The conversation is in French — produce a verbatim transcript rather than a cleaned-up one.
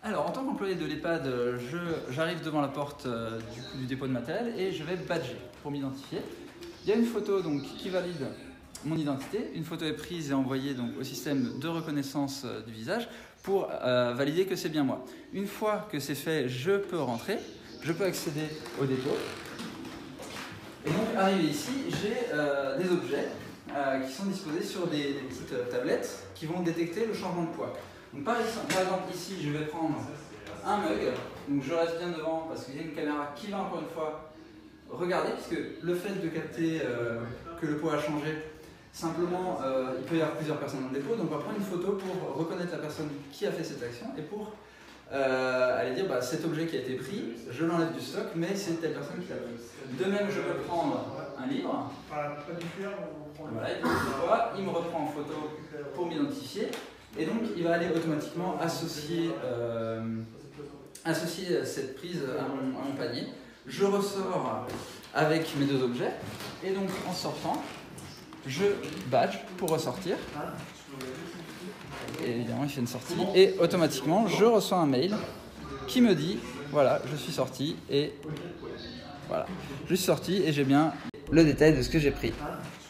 Alors, en tant qu'employé de l'EHPAD, j'arrive devant la porte euh, du, du dépôt de matériel et je vais badger pour m'identifier. Il y a une photo donc, qui valide mon identité. Une photo est prise et envoyée donc, au système de reconnaissance euh, du visage pour euh, valider que c'est bien moi. Une fois que c'est fait, je peux rentrer, je peux accéder au dépôt. Et donc, arrivé ici, j'ai euh, des objets euh, qui sont disposés sur des, des petites euh, tablettes qui vont détecter le changement de poids. Donc, par, par exemple, ici, je vais prendre un mug. Donc, je reste bien devant parce qu'il y a une caméra qui va encore une fois regarder, puisque le fait de capter euh, que le poids a changé, simplement, euh, il peut y avoir plusieurs personnes dans le dépôt. Donc, on va prendre une photo pour reconnaître la personne qui a fait cette action et pour Euh, aller dire bah, cet objet qui a été pris, je l'enlève du stock, mais c'est telle personne qui l'a pris. De même, je peux prendre un livre. Voilà, et fois, il me reprend en photo pour m'identifier. Et donc, il va aller automatiquement associer, euh, associer cette prise à mon, à mon panier. Je ressors avec mes deux objets. Et donc, en sortant, je badge pour ressortir. Et évidemment, il fait une sortie et automatiquement, je reçois un mail qui me dit voilà, je suis sorti et voilà, je suis sorti et j'ai bien le détail de ce que j'ai pris.